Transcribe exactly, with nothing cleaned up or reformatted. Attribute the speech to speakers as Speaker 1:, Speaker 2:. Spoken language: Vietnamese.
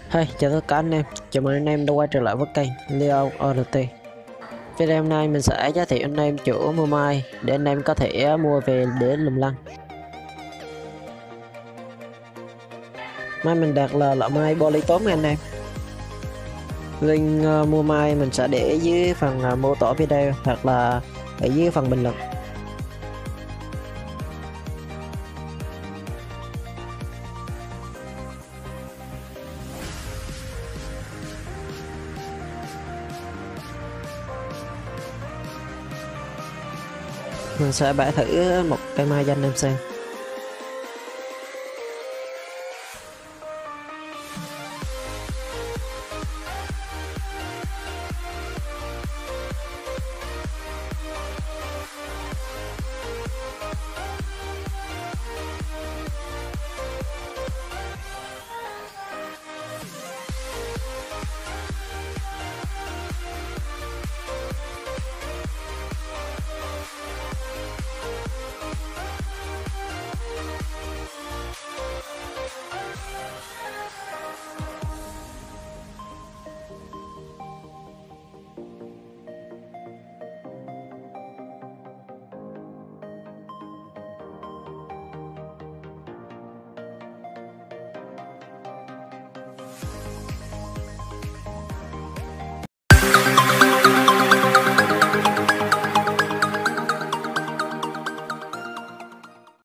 Speaker 1: Hey, chào tất cả anh em, chào mừng anh em đã quay trở lại với kênh Leo o rờ tê. Video hôm nay mình sẽ giới thiệu anh em chỗ mua mai để anh em có thể mua về để lùm lăng. Mai mình đặt là loại mai poly tốt nha anh em. Link uh, mua mai mình sẽ để dưới phần uh, mô tả video hoặc là ở dưới phần bình luận. Mình sẽ bẻ thử một cây mai cho anh em xem.